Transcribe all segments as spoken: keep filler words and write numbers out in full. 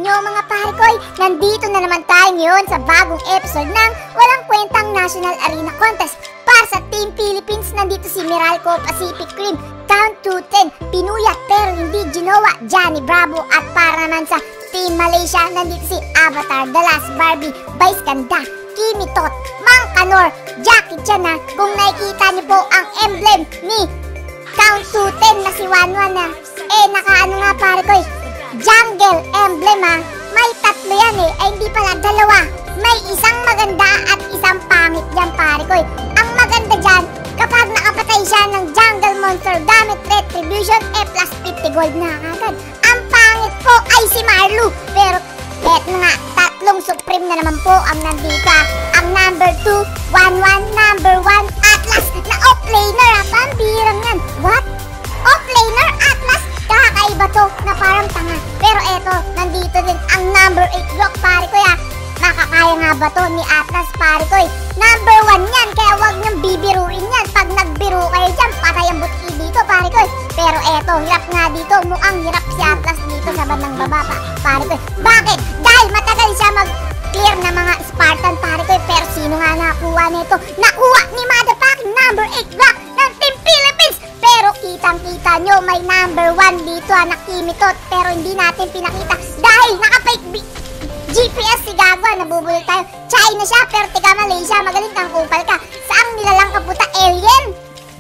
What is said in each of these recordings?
inyo mga Parekoy. Nandito na naman tayo ngayon sa bagong episode ng Walang Kwentang National Arena Contest. Para sa Team Philippines, nandito si Meralco Pacific Cream, Count to ten, Pinuyat pero hindi ginawa, Johnny Bravo. At para naman sa Team Malaysia, nandito si Avatar, The Last Barbie, Vice Ganda, Kimi Tot, Mang Kanor, Jackie Chan na. Kung nakikita niyo po ang emblem ni Count to ten na si Wanwan na, eh nakaano nga Parekoy, jungle emblem ha. May tatlo yan eh, ay hindi pala dalawa. May isang maganda at isang pangit dyan Parekoy. Ang maganda dyan, kapag nakapatay siya ng jungle monster gamit retribution, eh plus fifty gold na agad. Ang pangit po ay si Marlu. Pero eto nga, tatlong supreme na naman po ang nandito ha. Ang number two, Wanwan, number one, Atlas na Offlaner ha. Pambirang yan. What? Offlaner, Atlas? Kakaiba to na parang tanga. Pero eto, nandito din ang number eight block Parekoy ha. Makakaya nga ba to ni Atlas Parekoy? Number one yan, kaya wag niyong bibiruin yan. Pag nagbiro kayo dyan, patay ang buti dito Parekoy. Pero eto, hirap nga dito. Mukhang hirap si Atlas dito sa bandang baba pa Parekoy. Bakit? Dahil matagal siya mag-clear na mga Spartan Parekoy. Pero sino nga nakuha nito? Nakuha ni motherfucking number eight block ng Team Philippines. Pero kitang-kita nyo, may number one dito ha, na Kimi Tot. Pero hindi natin pinakita dahil naka-fake G P S si Gago, nabubulol tayo. China siya, pero tiga Malaysia, magaling kang kupal ka. Saan nilalang kaputa? Alien?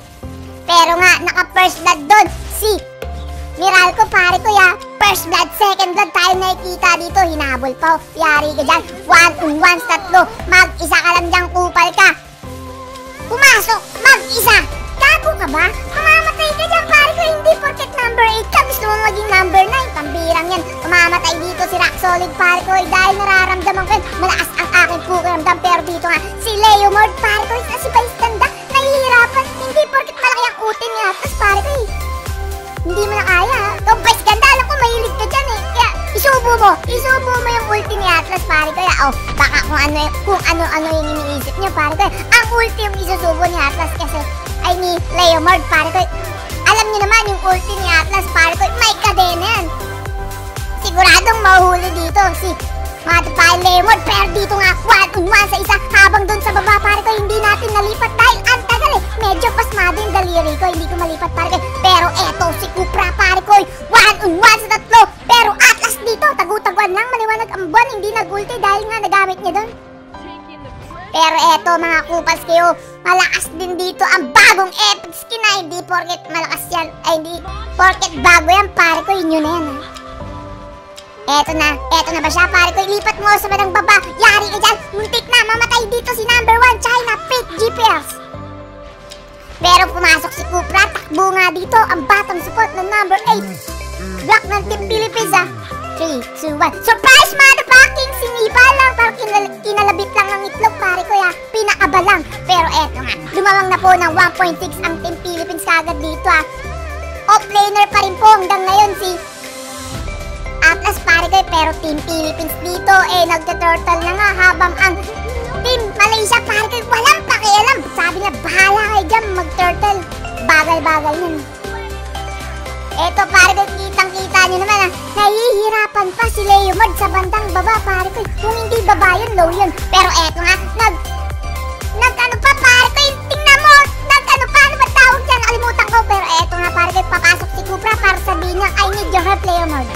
Pero nga, naka-first blood doon si Meralco Parekoy ha. First blood, second blood tayo nakikita dito. Hinabol pa, yari ka dyan. One on one sa tatlo. Mag-isa ka lang dyan, kupal ka. Pumasok, mag-isa. Gago ka ba? Mamamatay ka dyan Parekoy. Hindi porket number eight ka, gusto mo maging number nine. Pambirang yan. Mamamatay dito si Rock Solid Parekoy dahil nararamdaman ko yun. Malakas ang aking pukiramdam. Pero dito nga, si Leo Mord Parekoy na si Vice Ganda, nahihirapan. Hindi porket malaki ang utin niya. Tapos Parekoy, hindi mo na kaya ha. Kung Vice Ganda, alam ko mahilig ka dyan eh. Kaya isubo mo, isubo mo yung ulti ni Atlas Parekoy. Oh, baka kung ano kung ano-ano yung iniisip niya Parekoy. Ang ulti yung isusubo ni Atlas kasi ay ni Leo Mord Parekoy. Alam niyo naman yung ulti ni Atlas Parekoy, may kadena yan. Siguradong mahuhuli dito si Matapay Leo Mord. Pero dito nga, one on one sa isa. Habang dun sa baba Parekoy, hindi natin nalipat dahil ang tagal eh. Medyo pasmado yung daliri ko, hindi ko malipat Parekoy. Pero eto si Kupra Parekoy, one on one sa tatlo. Pero Atlas dito, tagutaguan lang, maliwanag ang buwan, hindi nag-ulti dahil nga nagamit niya dun. Pero eto mga kupas kayo, malakas din dito ang bagong epic skin na hindi porket malakas yan, ay hindi porket bago yan Parekoy, yun na yan ha. Eto na, eto na ba siya Parekoy, lipat mo sa madang baba, yari ka dyan, muntik na mamatay dito si number one China, fake G P S. Pero pumasok si Kupra, takbo nga dito ang bottom support ng number eight block ng Team Philippines ha. three, two, one, surprise motherfucking sinipa lang, parang kinal kinalabit lang ng itlog Parekoy ha, pinakaba lang. Pero eto nga, lumawang na po ng one point six ang Team Philippines kagad dito ha. Offlaner pa rin po hanggang ngayon si Atlas Parekoy, pero Team Philippines dito eh nagta-turtle na nga habang ang Team Malaysia Parekoy walang pakialam. Sabi na bahala kayo dyan mag-turtle, bagal-bagal yan. Eto Parekoy, kitang-kita nyo naman ha, nahihirapan pa si Leo Mord sa bandang baba Parekoy. Kung hindi baba yun, low yun. Pero eto nga, nag nag ano pa Parekoy, tingnan mo, nag ano pa, ano ba tawag dyan, nakalimutan ko. Pero eto nga Parekoy, papasok si Kupra para sabihin niya, I need your help Leo Mord.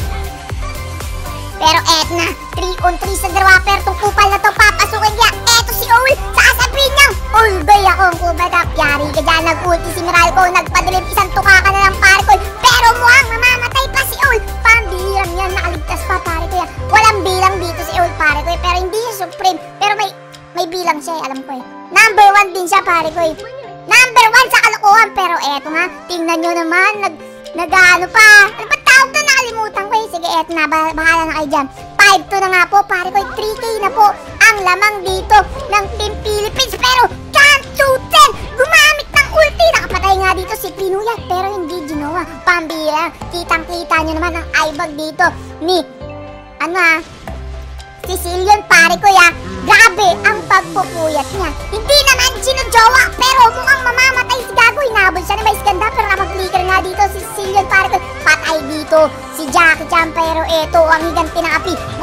Pero eto na, three on three sa dalawa, pero itong kupal na to papasukin niya. Eto si Owl, sasabihin niya, ulgay ako ang kupal ka. Yari ka dyan, nag-ulti si Meralco, nagpadilim, isang tuka ka na lang Parekoy. Pero mukhang mamamatay pa si Owl. Pambilang yan, nakaligtas pa Parekoy. Walang bilang dito si Owl Parekoy, pero hindi siya supreme. Pero may may bilang siya eh, alam ko eh. Number one din siya Parekoy. Number one sa kalokohan. Pero eto nga, tingnan nyo naman, nag, nag-ano pa. Ano ba tawag na, nakalimutan ko eh. Sige, eto na, bahala na kayo dyan. five two na nga po Parekoy, three K na po ang lamang dito ng Team Philippines. Pero Count to ten, gumamit ng ulti. Nakapatay nga dito si Pinuyat, pero hindi ginawa. Pambira, kitang-kita nyo naman ang eyebag dito ni ano ha, Sicilian Parekoy ha. Grabe ang pagpupuyat niya. Hindi naman sinadyowa, pero mukhang mamamatay si Gago. Hinabol siya na Vice Ganda, pero nakapag-clicker nga dito si Sicilian Parekoy. Patay dito si Jackie Chan, pero eto ang higanti ng api.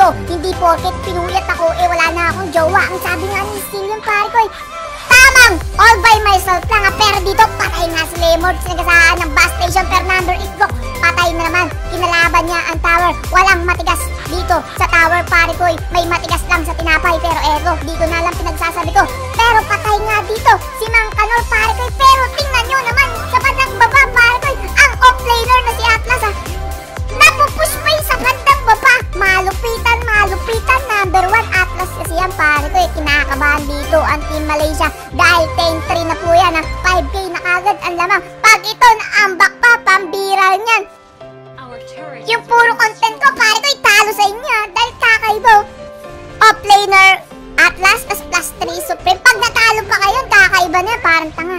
tatlo. Hindi porket pinuyat ako, eh wala na akong jowa. Ang sabi nga ni Stillion, Parekoy, tamang, all by myself lang ha. Pero dito, patay nga si Lemord. Sinagasaan ng bus station per number eight block. Patay na naman, kinalaban niya ang tower. Walang matigas dito sa tower, Parekoy. May matigas lang sa tinapay, pero eto, di ko na lang pinagsasabi ko. Pero patay nga dito si Mang Kanor, Parekoy. Pero tingnan nyo naman sa bandang baba, Parekoy, ang offlaner na si Atlas ha. Napupush pa yung sa bandang baba. Malupitan, malupitan. Number one, Atlas kasi yan, Parekoy. Kinakabahan dito ang Team Malaysia dahil ten three na po yan ha. five K na kagad ang lamang. Pag ito naambak pa, pambira niyan. Yung puro content ko, Parekoy, talo sa inyo ha. Dahil kakaibo. Offlaner, Atlas, tas plus three Supreme. Pag natalo pa kayo, kakaiba na yan. Parang tanga.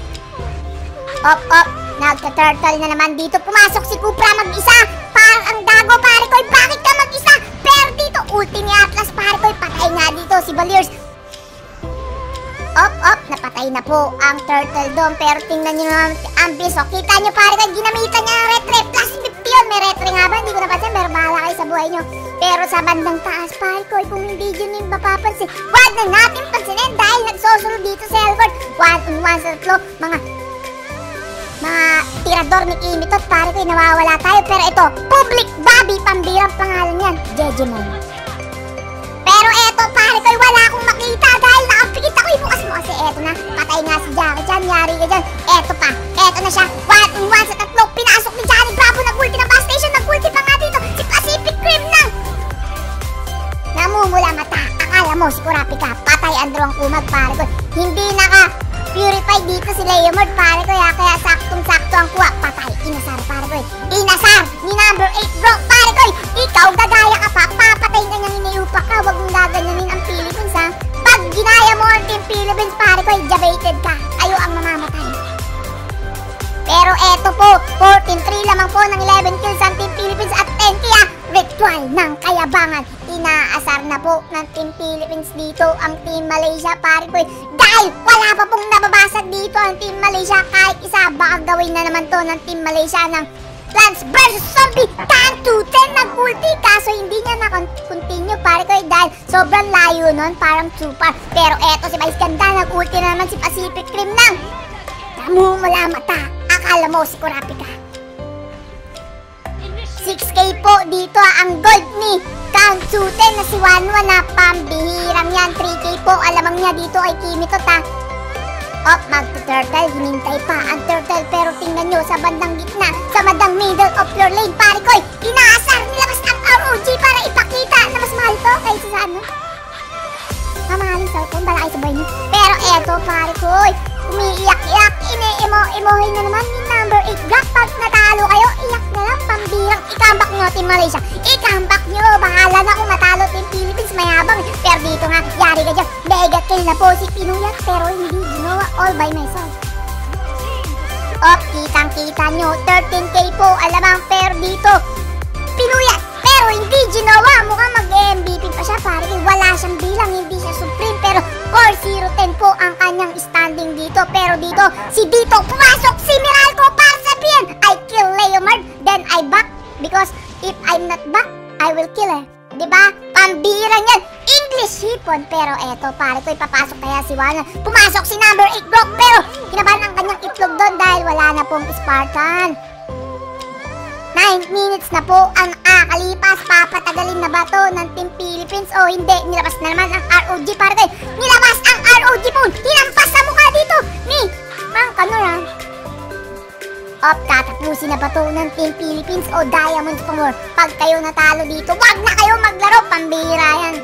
Op, op. Nagka-turtle na naman dito. Pumasok si Cupra mag-isa. Parang ang dago, Parekoy. Bakit ka mag-isa? Pero dito, ulti ni Atlas, Parekoy. Patay nga dito si Valiers. Op, op. Napatay na po ang turtle doon. Pero tingnan nyo naman ang biso. Kita nyo, Parekoy. Ginamitan niya ng retre. Plus fifty yun. May retre nga ba? Hindi ko napansin. Pero bahala kayo sa buhay nyo. Pero sa bandang taas, Parekoy, kung hindi yun yung mapapansin, wag na natin pansinin dahil nagsosunod dito sa Elford. One on one sa tatlo. Mga mga tirador ni Kimitot, Parekoy, nawawala tayo. Pero ito, Public Bobby, pambirang pangalan yan, Jejemon. Pero eto, Parekoy, wala akong makita dahil nakapikit ako. Ibukas mo kasi eto na, patay nga si Jackie dyan, yari ka dyan. Eto pa, eto na siya, one on one sa tatlo. Pinasok ni Johnny Bravo, nag-ulti ng bus station, nag-ulti pa nga dito si Pacific Rim nang namumula mata. Akala mo si Kurapika, patay ang dalawang kumag, Parekoy. Hindi naka purify dito si Leomord, Parekoy ha. Kaya saktong-sakto ang kuha. Patay, Inasar, Parekoy. Inasar, ni number eight bro, Parekoy. Ikaw, gagaya ka pa. Papatay ka niyang iniupa ka. Huwag mong gaganyanin ang Philippines ha. Pag ginaya mo ang Team Philippines, Parekoy, jabated ka. Kayo ang mamamatay. Pero eto po, fourteen three lamang po ng eleven kills ang Team Philippines at ten K ha. Ritual ng kayabangan. Inaasar na po ng Team Philippines dito ang Team Malaysia, Parekoy. Dahil wala pa pong nababasag dito ang Team Malaysia. Kahit isa, baka gawin na naman to ng Team Malaysia ng Plants versus Zombie. ten to ten nag-ulti. Kaso hindi niya na-continue, Parekoy, dahil sobrang layo nun. Parang super. Pero eto si Vice Ganda, nag-ulti na naman si Pacific Rim nang namumula mata. Akala mo si Kurapika. six K po dito ang gold ni Kang Tsuten na si Wanwan na pambihirang yan. three K po alamang niya dito kay Kimitot ha. Op, mag-turtle, hinintay pa ang turtle. Pero tingnan nyo sa bandang gitna, sa bandang middle of your lane, Parekoy, inaasar, nilabas ang R O G para ipakita na mas mahal to kaysa sa ano. Mamahaling cellphone, balakay sa buhay nyo. Pero eto, Parekoy, umiiyak-iyak, ine-emo-emohin na naman yung number eight block. Pag natalo kayo, iyak na lang, pambirang. Ikambak nyo, Team Malaysia. Ikambak nyo, bahala na kung matalo Team Philippines, mayabang. Pero dito nga, yari ka dyan. Mega kill na po si Pinuyat, pero hindi ginawa, all by myself. Op, kitang-kita nyo, thirteen K po, alamang. Pero dito, Pinuyat, pero hindi ginawa. Mukhang mag-M V P pa siya, Parekoy. Wala siyang bilang, hindi siya supreme. Pero four zero ten po ang kanyang standing dito. Pero dito, si Dito pumasok, si Miralco para sabihin, I kill Leomard, then I back. Because if I'm not back, I will kill eh. Diba? Pambira niyan. English hipon. Pero eto, Parekoy, papasok kaya si Wana. Pumasok si number eight block. Pero kinabahan ang kanyang itlog doon dahil wala na pong Spartan. nine minutes na po ang nakakalipas. Papatagalin na ba to ng Team Philippines o hindi? Nilabas na naman ang R O G, Parekoy. Nilabas ang R O G po. Hinampas sa mukha dito ni Mang Kanor ha. Op, tatapusin na ba to ng Team Philippines o Diamonds pa more? Pag kayo natalo dito, wag na kayo maglaro. Pambira yan.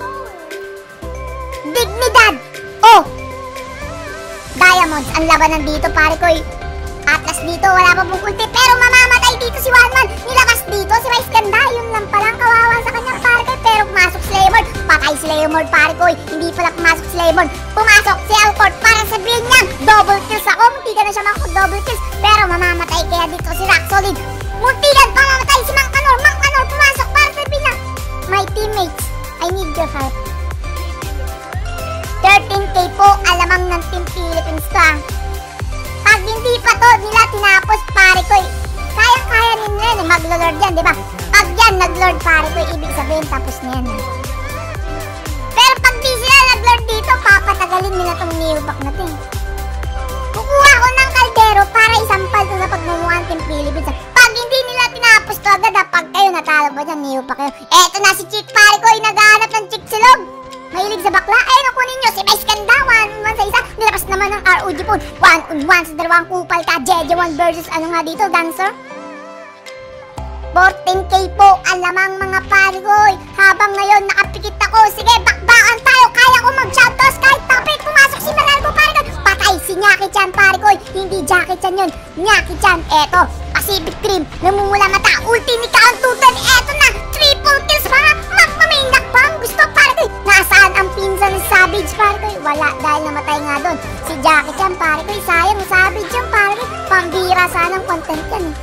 Dignidad. Oh, Diamonds ang labanan dito, Parekoy. Atlas dito, wala pa pong ulti. Pero mamamatay dito si Wanman. Nilabas dito si Vice Ganda. Yun lang palang kawawa sa kanya, Parekoy. Pero pumasok si Leomord. Patay si Leomord, Parekoy. Hindi pala pumasok si Leomord. Pumasok si Alford para sabihin niya, double kills ako. Muntikan na siya makapag double kills. Pero mamamatay kaya dito si Rock Solid. Muntikan pa mamatay si Mang Kanor. Mang Kanor pumasok para sabihin niya, my teammates, I need your help. thirteen K po alamang ng Team Philippines to ah. Pag hindi pa to nila tinapos, Parekoy, kayang-kaya nila yan eh, maglo-lord yan, diba? Pag yan, nag nag-lord pare ko, ibig sabihin tapos na yan. Pero pag di sila nag-lord dito, papatagalin nila tong Neopac na to. Kukuha ko ng kaldero para isampal to sa pagmumuhan Team Philippines. Pag hindi nila tinapos to agad, pag kayo natalo ba dyan, Neopac kayo. Eto na si Chick pare ko, naghahanap ng chick silog. Mahilig sa bakla, eh naku ninyo, si Vice Ganda, one on one sa isa. Nilapas naman ng R O G phone, one on one sa dalawang kupal ka. J J one versus ano nga dito, dancer? fourteen K po, alamang mga parigoy. Habang ngayon nakapikit ako, sige bakbakan tayo. Kaya ko mag-shoutouts kahit tapit. Pumasok si Meralco parigoy. Patay si Nyaki-chan parigoy. Hindi Jackie-chan yun, Nyaki-chan. Eto, Pacific Cream, namumula mata. Ulti ni Count two ten, eto na. Triple kills para magmamainak pa ang gusto parigoy. Nasaan ang pinsan ni Savage parigoy? Wala dahil namatay nga doon si Jackie-chan parigoy. Sayang Savage yan parigoy. Pambira sanang content yan eh.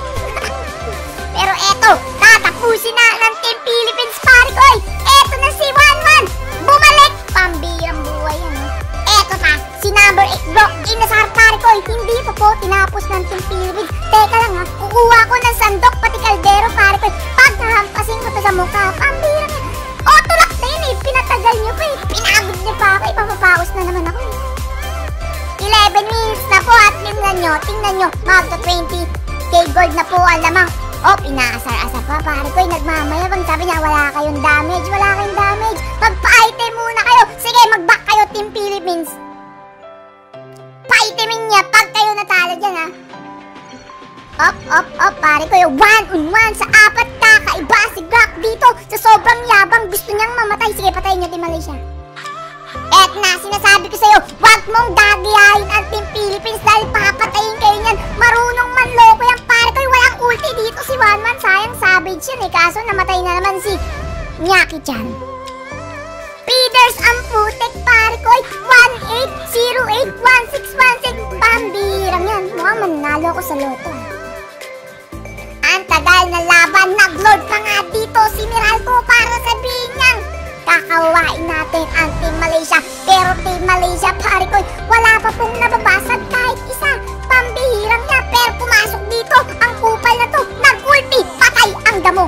Pero eto, tatapusin na ng Team Philippines parigoy. Eto na si one one. Bumalik. Pambirang buhay yan eh. Eto na, si number eight bro, Inasar parigoy. Hindi pa po tinapos ng Team Philippines. Teka lang ha, kukuha ko ng sandok pati kaldero parigoy. Pag nahampasin ko to sa mukha, pambirang yan. O, tulak na yun eh, pinatagal nyo pa eh. Pinagod nyo pa ako, ipapapaus na naman ako eh. eleven minutes na po at tingnan nyo, tingnan nyo, magto twenty K gold na po ang lamang. Oh, inaasar-asar pa, pare ko, nagmamayabang. Sabi niya, wala kayong damage, wala kayong damage. Magpa-item muna kayo. Sige, mag-back kayo, Team Philippines. Pa-itemin niya pag kayo natalo dyan, ha. Op, op, op, pare ko, one on one sa apat kakaiba si Brock dito. Sa sobrang yabang, gusto niyang mamatay. Sige, patayin niyo, Team Malaysia. Et na, sinasabi ko sa'yo, huwag mong gagayahin ang Team Philippines dahil papatayin kayo niyan. Marunong manloko yung pare ko, walang ulti dito si one one. Sayang Savage yun eh, kaso namatay na naman si Nyaki-chan. Feeders ang putik pare ko, one eight zero eight one six one six. Pambirang yan, mukhang manalo ko sa loto. Ang tagal na laban, nag-lord pa nga dito si Meralco para sabihin niyang kakawain natin ang Team Malaysia. Pero Team Malaysia pare ko, wala pa pong nababasag kahit isa. Pambihirang niya, pero pumasok dito ang kupal na to. Nag-ulti, patay ang damo.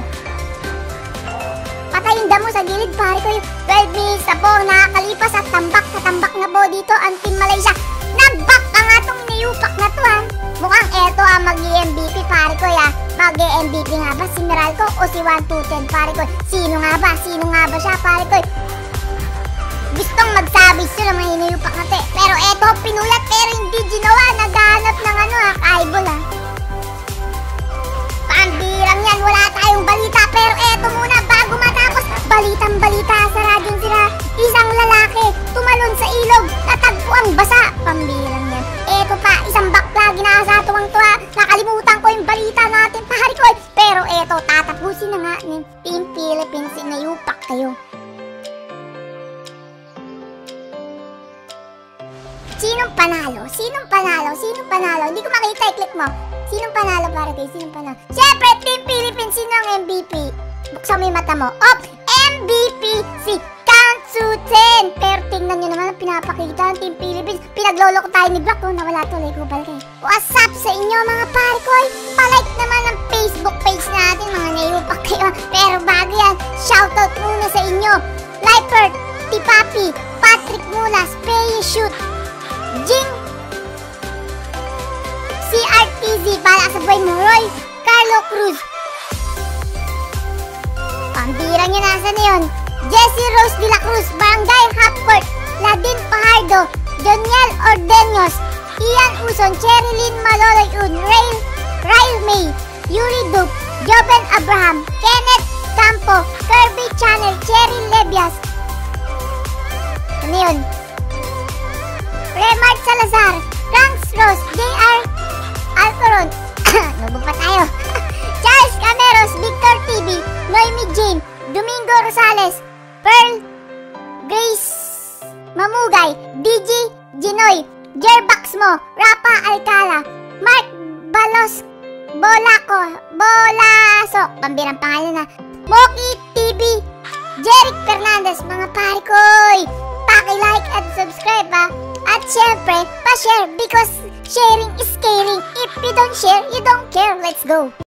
Patay yung damo sa gilid pare ko. twelve minutes na po nakakalipas at tambak sa tambak na po dito ang Team Malaysia. Nag-back pa nga tong Neopac na to ha. Mukhang eto ang mag-M V P pare ko ya. Mag-M V P nga ba si Meralco o si one two ten pare ko? Sino nga ba? Sino nga ba siya pare ko? Gustong mag-sabis yun ang mga Neopac na te. Pero eto pinulat pero hindi ginawa. Naghahanap ng ano ha, kaibol ha. Pambirang yan, wala tayong balita. Pero eto muna bago matapos, balitang balita sa radyong sila. Isang lalaki tumalon sa ilog, natagpo ang basa. Pambirang yan. Eto pa, isang bakla, ginasa tuwang tuwa. Nakalimutan ko yung balita natin pare ko. Pero eto, tatapusin na nga ng Team Philippines. Neopac kayo. Sinong panalo? Sinong panalo? Sinong panalo? Hindi ko makita, i-click mo. Sinong panalo para kayo? Sinong panalo? Siyempre, Team Philippines, sino ang M V P? Buksan mo yung mata mo. Op! M V P si Kang two ten. Pero tingnan nyo naman ang pinapakita ng Team Philippines. Pinaglolo ko tayo ni Brock, oh. Nawala to, like ko balkay. What's up sa inyo mga parikoy? Palike naman ang Facebook page natin, mga Neopac kayo. Pero bago yan, shoutout muna sa inyo. Lifert, Tipapi, Patrick Mulas, Pay Shoot, Jing, C R T Z, bala sa buhay mo, Roy, Carlo Cruz. Pambira nyo nasa na yun. Jessie Rose de la Cruz, Barangay Halfcourt, Ladin Pajardo, Joniel Ordeños, Ian Uson, Cherilyn Maloloyun, Rail, Rail May, Yuri Dub, Joben Abraham, Kenneth Campo, Kirby Channel, Cheryl Lebias. Ano yun? Remart Salazar, Franks Rose, J R Alcoron, nubo pa tayo. Charles Cameros, Victor T V, Noemi Jane, Domingo Rosales, Pearl Grace Mamugay, D J Ginoy, Jerbaxmo, Rapa Alcala, Mark Balos, Bolaco, Bolasok, pambirang pangalan na, Moki T V, Jeric Fernandez, mga parikoy. Paki-like at subscribe ha. At syempre, pa-share because sharing is caring. If you don't share, you don't care. Let's go!